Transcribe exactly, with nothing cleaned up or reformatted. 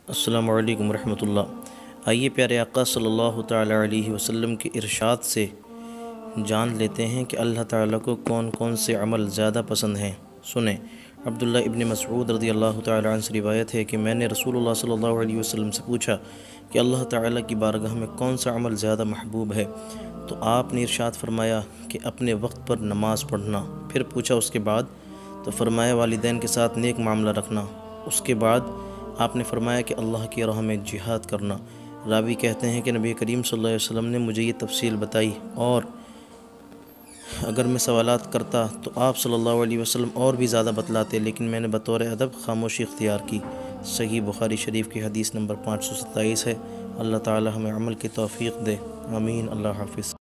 अस्सलामु अलैकुम रहमतुल्लाह। आइए प्यारे आका सल्लल्लाहु तआला अलैहि वसल्लम के इरशाद से जान लेते हैं कि अल्लाह ताला को कौन कौन से अमल ज़्यादा पसंद हैं। सुने, अब्दुल्लाह इब्न मसऊद रज़ी अल्लाह तआला अन्हु से रिवायत है कि मैंने रसूलुल्लाह सल्लल्लाहु अलैहि वसल्लम से पूछा कि अल्लाह ताला की बारगाह में कौन सा अमल ज़्यादा महबूब है, तो आपने इरशाद फरमाया कि अपने वक्त पर नमाज़ पढ़ना। फिर पूछा उसके बाद, तो फरमाया वालिदैन के साथ नेक मामला रखना। उसके बाद आपने फरमाया कि अल्लाह की राह में जिहाद करना। रावी कहते हैं कि नबी करीम सल्लल्लाहु अलैहि वसल्लम ने मुझे ये तफसील बताई, और अगर मैं सवालात करता तो आप सल्लल्लाहु अलैहि वसल्लम और भी ज़्यादा बतलाते, लेकिन मैंने बतौर अदब खामोशी इख्तियार की। सही बुखारी शरीफ की हदीस नंबर पाँच सौ सत्ताईस है। अल्लाह ताला हमें अमल की तौफीक दे। आमीन। अल्लाह हाफ़िज़।